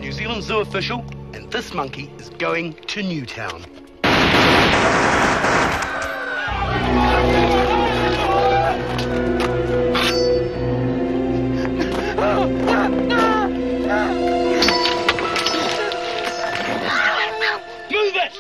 New Zealand Zoo official, and this monkey is going to Newtown. Move it!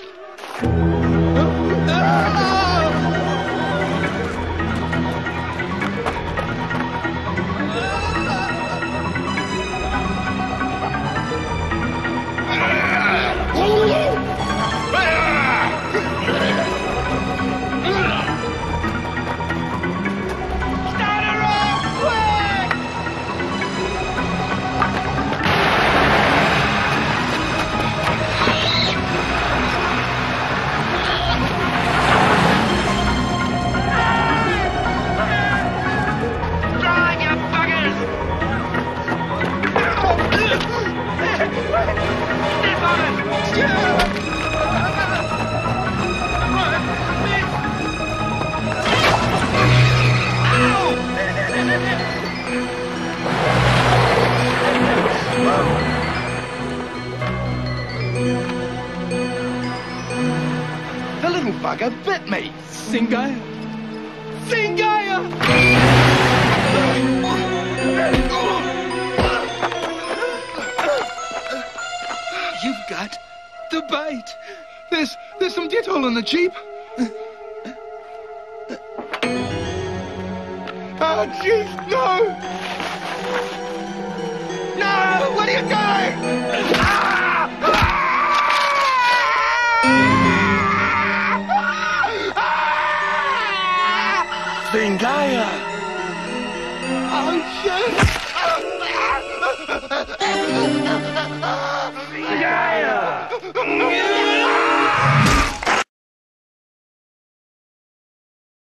The little bugger bit me. Singaya? Singaya! You've got the bite. There's some Dettol in the Jeep. Oh, jeez, no! No! What are you doing? Singaya!